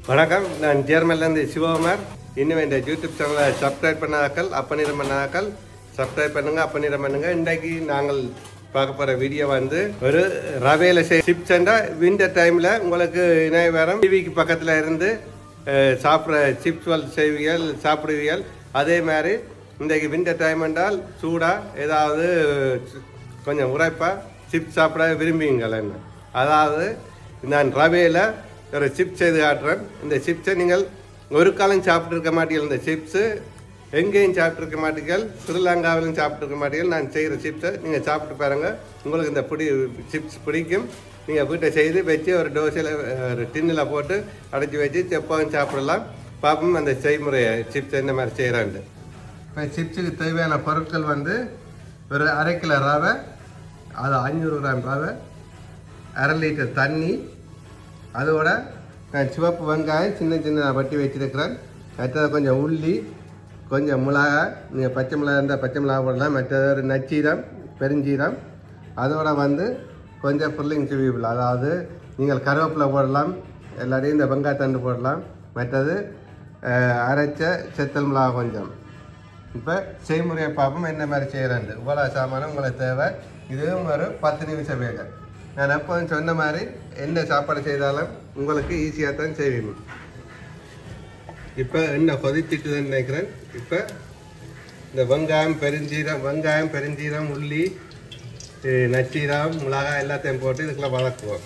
வணக்கம், நான் ஜேர்மன்லேருந்து சிவகுமார். இன்னும் இந்த யூடியூப் சேனலை சப்ஸ்கிரைப் பண்ணாக்கள் அப்பனிடம் பண்ணாக்கள் சப்ஸ்கிரைப் பண்ணுங்க, அப்பனிடம் பண்ணுங்க. இன்றைக்கு நாங்கள் பார்க்க போகிற வீடியோ வந்து ஒரு ரவையில் சிப்ஸ் அண்டா விண்டர் டைமில் உங்களுக்கு இணையவரம் டிவிக்கு பக்கத்தில் இருந்து சாப்பிட்ற சிப்ஸ் செய்வியல் சாப்பிடுவியல். அதே மாதிரி இன்றைக்கு விண்டர் டைம் என்றால் சூடாக ஏதாவது கொஞ்சம் உரைப்பாக சிப்ஸ் சாப்பிட விரும்புவீங்கள். என்ன அதாவது நான் ரவையில் ஒரு சிப்ஸ் செய்து காட்டுறேன். இந்த சிப்ஸை நீங்கள் ஒரு காலம் சாப்பிட்ருக்க மாட்டீர்கள். இந்த சிப்ஸு எங்கேயும் சாப்பிட்ருக்க மாட்டீர்கள், ஸ்ரீலங்காவிலும் சாப்பிட்ருக்க மாட்டீர்கள். நான் செய்கிற சிப்ஸை நீங்கள் சாப்பிட்டு பாருங்கள், உங்களுக்கு இந்த சிப்ஸ் பிடிக்கும். நீங்கள் வீட்டை செய்து வச்சு ஒரு தோசையில் ஒரு டின்னில் போட்டு அடைச்சி வச்சு எப்போவும் சாப்பிடலாம். பார்ப்போம் அந்த செய்முறையை சிப்ஸ் என்ன மாதிரி செய்கிறான்ட்டு. இப்போ சிப்ஸுக்கு தேவையான பொருட்கள் வந்து ஒரு 1/2 கிலோ ரவை, அது 500 கிராம் ரவை, 1/2 லிட்டர் தண்ணி, அதோட நான் சிவப்பு வெங்காயம் சின்ன சின்ன வட்டி வச்சுருக்கிறேன். மற்றது கொஞ்சம் உள்ளி, கொஞ்சம் மிளகாய், நீங்கள் பச்சை மிளகா இருந்தால் பச்சை மிளகா போடலாம். மற்றது ஒரு நச்சீரம், பெருஞ்சீரம், அதோட வந்து கொஞ்சம் ஃபில்லிங் சிவிபிள், அதாவது நீங்கள் கருவேப்பிலை போடலாம், எல்லாத்தையும் இந்த வெங்காயத்தண்டு போடலாம். மற்றது அரைச்ச செத்தல் மிளகா கொஞ்சம். இப்போ செய்முறையை பார்ப்போம் என்ன மாதிரி செய்கிறேன்ட்டு. இவ்வளோ சாமானம் உங்களுக்கு தேவை. இதுவும் ஒரு 10 நிமிஷம் வேலை. நான் எப்போதும் சொன்ன மாதிரி என்ன சாப்பாடு செய்தாலும் உங்களுக்கு ஈஸியாக தான் செய்வேன். இப்போ என்ன கொதிச்சிட்டுதுன்னு நினைக்கிறேன். இப்போ இந்த வெங்காயம் பெருஞ்சீரம், உள்ளி, நச்சீரம், மிளகாய் எல்லாத்தையும் போட்டு இதுக்குள்ள வதக்குவோம்.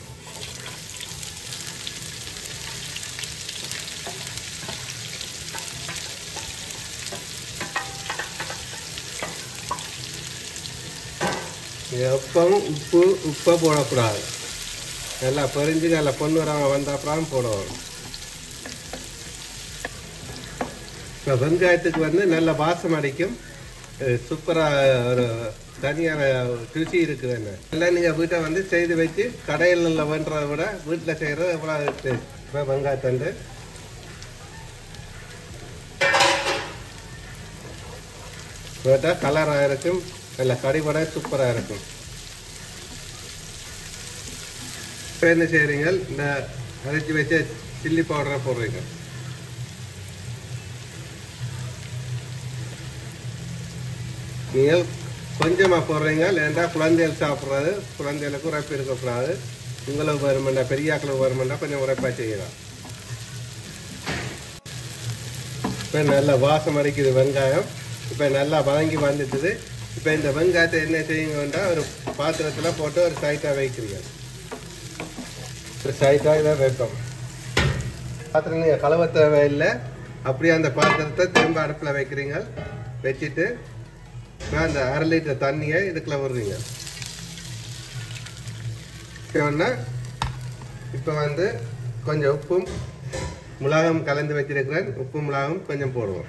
எப்பவும் உப்பை போடக்கூடாது. நல்லா பொரிஞ்சு நல்லா பொண்ணு வராமல் வந்த அப்புறம் போடுவோம். இப்போ வெங்காயத்துக்கு வந்து நல்ல வாசம் அடிக்கும், சூப்பராக ஒரு தனியான ருசி இருக்குது. என்ன இல்லை நீங்கள் வீட்டை வந்து செய்து வச்சு கடையில் பண்ணுறத விட வீட்டில் செய்கிறது எவ்வளோ டேஸ்ட். இப்போ வெங்காயத்தண்டு போட்டால் கலராக இருக்கும், நல்ல கடிபட சூப்பராக இருக்கும். இப்போ என்ன செய்கிறீங்க, இந்த அரைச்சி வச்ச சில்லி பவுடரை போடுறீங்க. நீங்கள் கொஞ்சமாக போடுறீங்க, இல்லைண்டா குழந்தைகள் சாப்பிட்றது, குழந்தைகளுக்கு உரைப்பு இருக்கக்கூடாது. உங்களுக்கு வருமெண்டா, பெரியாக்களுக்கு வருமெண்டா கொஞ்சம் உரைப்பாக செய்யலாம். இப்போ நல்லா வாசம் அடிக்குது வெங்காயம். இப்போ நல்லா வதங்கி வந்துட்டுது. இப்போ இந்த வெங்காயத்தை என்ன செய்யுங்கன்னா ஒரு பாத்திரத்தில் போட்டு ஒரு சைட்டாக வைக்கிறீங்க. ஒரு சைட்டாக இதை வைப்போம். பாத்திரம் நீங்கள் கழுவ தேவையில்லை, அப்படியே அந்த பாத்திரத்தை திரும்ப அடுப்பில் வைக்கிறீங்க. வச்சுட்டு அந்த 1/2 லிட்டர் தண்ணியை இதுக்குள்ள விடுறீங்க. இப்போ வந்து கொஞ்சம் உப்பும் மிளகாயும் கலந்து வச்சிருக்கிறேன். உப்பும் மிளகாயும் கொஞ்சம் போடுவோம்.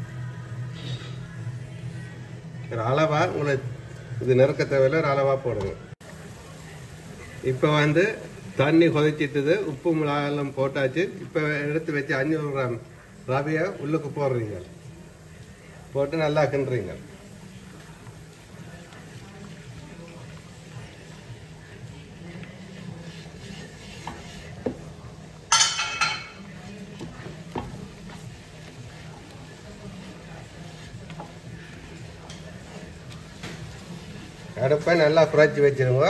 ஒரு அளவா, உங்களுக்கு இது நெருக்க தேவையில்லை, ஒரு அளவா போடுங்க. இப்போ வந்து தண்ணி கொதிச்சிட்டுது, உப்பு மிளகாயெல்லாம் போட்டாச்சு. இப்போ எடுத்து வச்சு 500 கிராம் ரவையை உள்ளுக்கு போடுறீங்க. போட்டு நல்லா கிண்டுறீங்க. அடுப்பை நல்லா குறைச்சி வச்சிருங்க.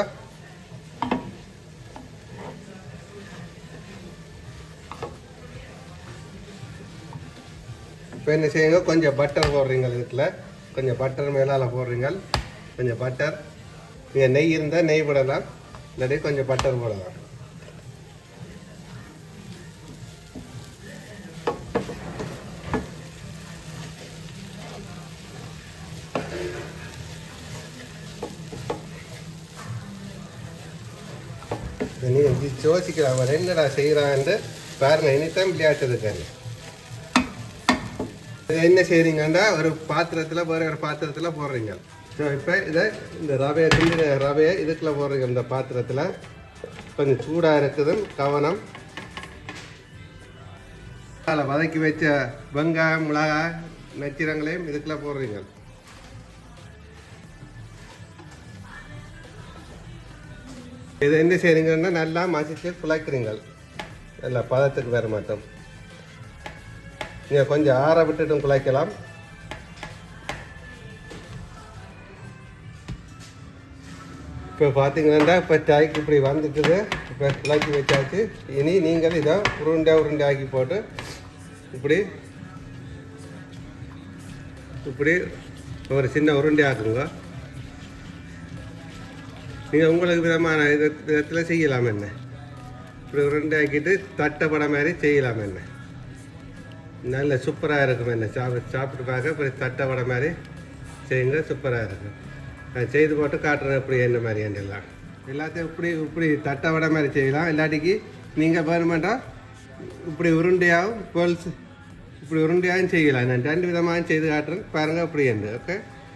இப்போ என்ன செய்யுங்க, கொஞ்சம் பட்டர் போடுறீங்க. இதுக்குள்ள கொஞ்சம் பட்டர் மேலால் போடுறீங்க. கொஞ்சம் பட்டர், நீங்கள் நெய் இருந்தால் நெய் போடலாம், இல்லாட்டி கொஞ்சம் பட்டர் போடலாம். நீங்கள் யோசிக்கலாம், அவர் என்னடா செய்கிறான்ட்டு பாருங்க. இனித்தான் விளையாட்டுருக்காரு. என்ன செய்கிறீங்கன்னா ஒரு பாத்திரத்தில் வேறு ஒரு பாத்திரத்தில் போடுறீங்க. ஸோ இப்போ இதை இந்த ரவையை இதுக்குள்ளே போடுறீங்க. இந்த பாத்திரத்தில் கொஞ்சம் சூடாக இருக்குது, கவனம். அதில் வதக்கி வச்ச வெங்காயம், மிளகாய், நச்சீரங்களையும் இதுக்குள்ளே போடுறீங்க. இது என்ன செய்றீங்கன்னா நல்லா மசிச்சு குழைக்கிறீங்க. நல்லா பதத்துக்கு வர மாட்டோம். நீங்கள் கொஞ்சம் ஆற விட்டுட்டும் குழைக்கலாம். இப்போ பார்த்தீங்கன்னா இப்போ டாய்க்கு இப்படி வந்துட்டுது. இப்போ குழச்சி வச்சாச்சு. இனி நீங்கள் இதை உருண்டை ஆக்கி போட்டு இப்படி இப்படி ஒரு சின்ன உருண்டை ஆக்குங்க. நீங்கள் உங்களுக்கு விதமான விதத்தில் செய்யலாம் என்ன. இப்படி உருண்டை ஆக்கிட்டு தட்டைப்பட மாதிரி செய்யலாம் என்ன. நல்ல சூப்பராக இருக்கும் என்ன. சாப்பிட்டு பார்க்க இப்படி தட்டைப்பட மாதிரி செய்யுங்க, சூப்பராக இருக்கும். நான் செய்து போட்டு காட்டுறேன் இப்படி என்ன மாதிரி எல்லாம் எல்லாத்தையும் இப்படி தட்டைப்பட மாதிரி செய்யலாம். இல்லாட்டிக்கு நீங்கள் வேணுமெண்டா இப்படி உருண்டையாகவும் போல்ஸ் இப்படி உருண்டையாகவும் செய்யலாம். நான் 2 விதமாக செய்து காட்டுறேன் பாருங்கள் இப்படி என்ன. ஓகே,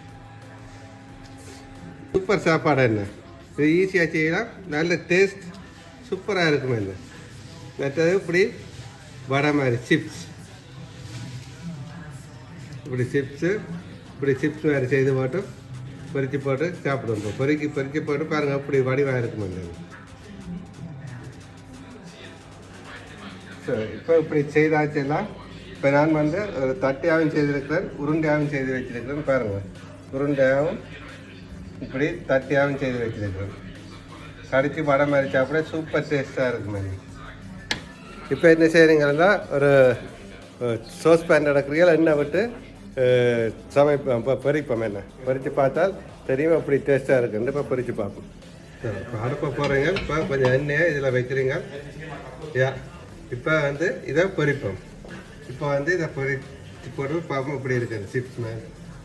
சூப்பர் சாப்பாடு என்ன. இது ஈஸியாக செய்யலாம், நல்ல டேஸ்ட் சூப்பராக இருக்கும் என்ன. மற்றது இப்படி வடை மாதிரி சிப்ஸ், இப்படி சிப்ஸ் மாதிரி செய்து போட்டு பொரிச்சு போட்டு சாப்பிடுவோம். பொறிக்கி போட்டு பாருங்கள் அப்படி வடிவாக இருக்கும். சரி, இப்போ இப்படி செய்தாச்செல்லாம் இப்போ நான் வந்து ஒரு தட்டையாகவும் செய்திருக்கிறேன், உருண்டையாகவும் செய்து வச்சிருக்கிறேன். பாருங்கள், உருண்டையாகவும் இப்படி தட்டையாகவும் செய்து வச்சிருக்கிறேன். கடிச்சு வடை மாதிரி சாப்பிட சூப்பர் டேஸ்ட்டாக இருக்கும். இப்போ என்ன செய்கிறீங்கன்னா ஒரு சோஸ் பேன் நடக்கிறீங்க, எண்ணெய் விட்டு சமைப்போம், பொரிப்போம். என்ன பொரித்து பார்த்தால் தெரியும் அப்படி டேஸ்ட்டாக இருக்குன்னு. இப்போ பொரித்து பார்ப்போம். இப்போ அடுப்பை போடுறீங்க. இப்போ கொஞ்சம் எண்ணெயை இதில் வைக்கிறீங்க. இப்போ வந்து இதை பொரிப்போம். இப்போ வந்து இதை பொரித்து போட்டு பார்ப்போம் இப்படி இருக்குது சிப்ஸ் மாதிரி.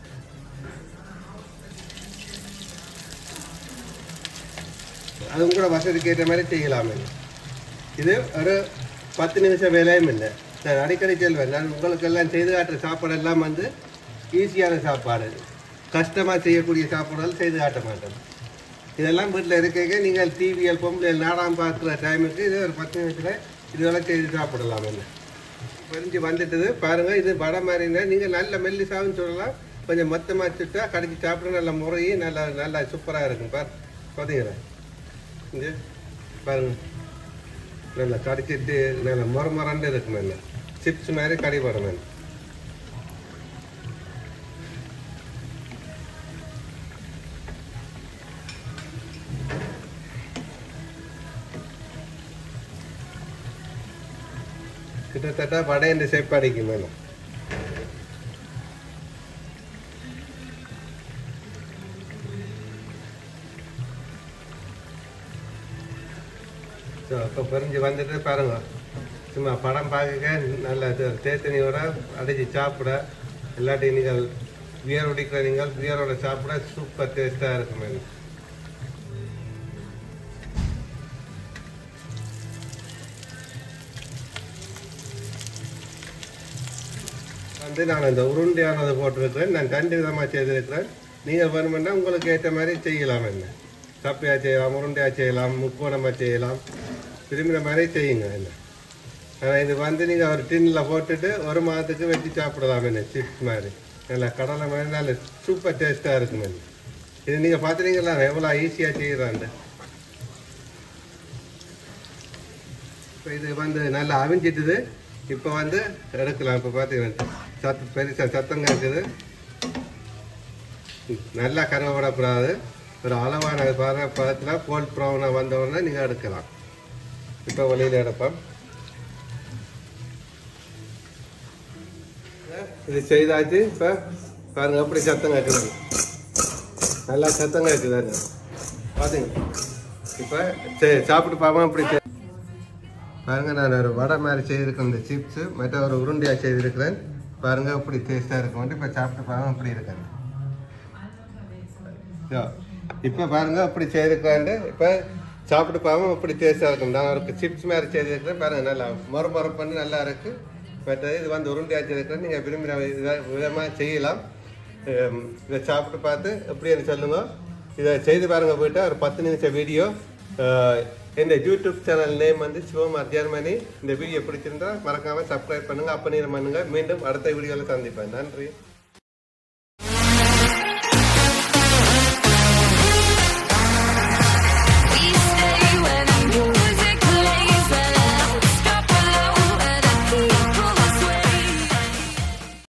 அது கூட வசதிக்கு ஏற்ற மாதிரி செய்யலாமே. இது ஒரு 10 நிமிஷம் வேலையும் இல்லை. நான் அடிக்கடி சொல்வேன், நான் உங்களுக்கெல்லாம் செய்து காட்டுற சாப்பாடெல்லாம் வந்து ஈஸியான சாப்பாடு, கஷ்டமாக செய்யக்கூடிய சாப்பாடுகள் செய்து காட்ட மாட்டோம். இதெல்லாம் வீட்டில் இருக்க நீங்கள் டிவிஎல் பொம்பளையில் நாடாமல் பார்க்குற டைமுக்கு இது ஒரு 10 நிமிஷத்தில் இதெல்லாம் செய்து சாப்பிடலாம். என்ன பொரிஞ்சு வந்துட்டுது பாருங்கள். இது வடை மாதிரினா நீங்கள் நல்ல மெல்லிசாவும் சொல்லலாம், கொஞ்சம் மொத்தமாக சுட்டா கடிச்சு சாப்பிட நல்ல முறையும் நல்லா சூப்பராக இருக்கும். பார்த்தீங்களா, இங்கே பாருங்கள், நல்லா கடிச்சிட்டு நல்லா முறமுறன்னு இருக்கும். என்ன சிப்ஸ் மாதிரி கடிபடும். என்ன கிட்டத்தட்ட வடை இந்த ஷேப் அடிக்கும். மேலும் இப்போ பொரிஞ்சு வந்துட்டு பாருங்க, சும்மா படம் பார்க்க நல்ல தேத்தனியோட அடித்து சாப்பிட, இல்லாட்டி நீங்கள் பியர் குடிக்கிற நீங்கள் பியரோட சாப்பிட சூப்பர் டேஸ்ட்டாக இருக்கும். மேலும் வந்து நான் இந்த உருண்டையானதை போட்டிருக்கிறேன். நான் 2 விதமாக செய்திருக்கிறேன். நீங்கள் வேணுமென்னா உங்களுக்கு ஏற்ற மாதிரி செய்யலாம். என்ன சப்பையாக செய்யலாம், உருண்டையாக செய்யலாம், முக்கோணமாக செய்யலாம், விரும்புகிற மாதிரி செய்யுங்க. என்ன ஆனால் இது வந்து நீங்கள் ஒரு டின்னில் போட்டுட்டு 1 மாதத்துக்கு வச்சு சாப்பிடலாம். என்ன சிப்ஸ் மாதிரி நல்லா கடலை மாதிரி நல்ல சூப்பர் டேஸ்ட்டாக இருக்கும். என்ன இது நீங்கள் பார்த்துறீங்களா எவ்வளோ ஈஸியாக செய்கிறாங்க. இப்போ இது வந்து நல்லா அவிஞ்சிட்டுது. இப்போ வந்து எடுக்கலாம். இப்போ பார்த்தீங்கன்னா பெருசாக சத்தம் இருக்குது. நல்லா கருவ விடக்கூடாது. ஒரு அளவான பதத்தில் கோல்ட் ப்ரௌனாக வந்தவுடனே நீங்கள் எடுக்கலாம். இப்போ வெளியில் எடுப்போம். இது செய்தாச்சு. இப்போ பாருங்கள் எப்படி சத்தம் கேட்குது, நல்லா சத்தம் கேட்குது. பார்த்தீங்க, இப்போ சாப்பிட்டு பார்ப்போம். இப்படி பாருங்கள், நான் ஒரு வடை மாதிரி செய்திருக்கேன். இந்த சிப்ஸு மற்ற ஒரு உருண்டையாக செய்திருக்கிறேன். பாருங்கள் இப்படி டேஸ்ட்டாக இருக்கும். இப்போ சாப்பிட்டு பாருங்கள் இப்படி இருக்கேன். இப்போ பாருங்கள் இப்படி செய்திருக்கேன். இப்போ சாப்பிட்டு பாருங்கள் இப்படி டேஸ்ட்டாக இருக்கும். நான் ஒரு சிப்ஸ் மாதிரி செய்திருக்கிறேன். பாருங்கள் நல்லா மொறு பண்ணி நல்லா இருக்குது. மற்றது இது வந்து உருண்டையாக செய்திருக்கிறேன். நீங்கள் விரும்பின விதமாக செய்யலாம். இதை சாப்பிட்டு பார்த்து எப்படின்னு சொல்லுங்கள். இதை செய்து பாருங்கள். போய்ட்டு ஒரு 10 நிமிஷம் வீடியோ. இந்த யூடியூப் சேனல் நேம் வந்து சிவகுமார் ஜெர்மனி. இந்த வீடியோ பிடிச்சிருந்தா மறக்காமல் சப்ஸ்கிரைப் பண்ணுங்கள், அப்ப நீங்க பண்ணுங்கள். மீண்டும் அடுத்த வீடியோவில் சந்திப்பேன். நன்றி.